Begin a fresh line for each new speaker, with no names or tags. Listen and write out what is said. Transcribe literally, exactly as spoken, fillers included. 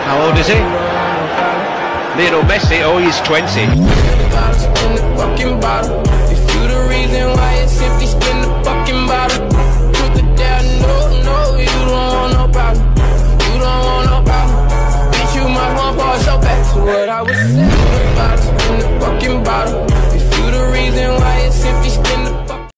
How old is he? Little Messi, oh, he's twenty.
If you the reason why it's simply spin the fucking bottle. Truth or dare, no, no, you don't want no problem. You don't want no problem. Bitch, you must want part, so back to what I was saying. Spin the fucking bottle. If you the reason why it's simply spin the